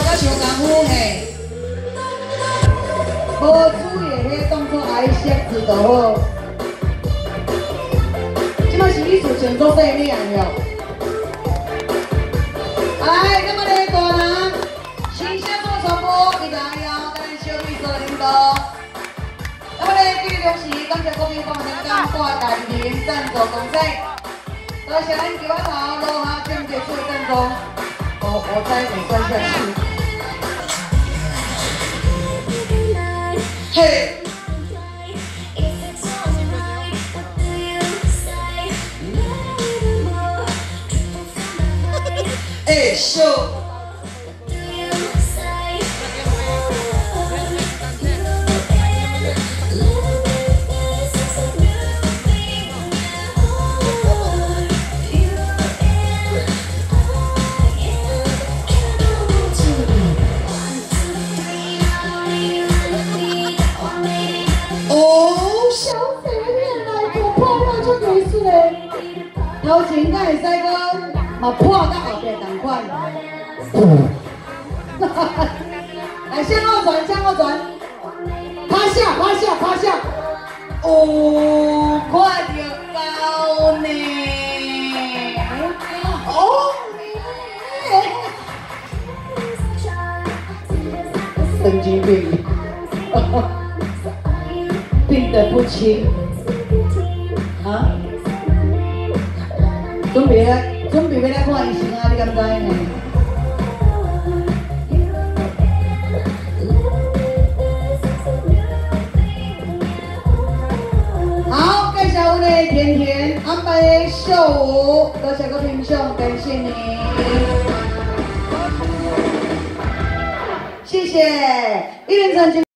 较伤功夫嘿，无注意迄动作爱识字就好。即摆是艺术创作底领哟。来，那么咧大人，先先做传播，伊就要跟咱小秘书领导。那么咧，今日同时感谢国民帮人家挂大屏赞助公司，多谢咱桥仔头罗下政协处赞助。我猜你算下去。嘿。哎，秀。头前敢会使讲，嘛破到后壁同款。来，向后转，向后转，趴下，趴下，趴下。哦，快点高呢！哦，神经病，病得不轻啊！准备要来看医生啊！你敢知呢？好，介绍阮的甜甜安排的秀舞，多谢各位评赏，感谢你，谢谢。一人成军。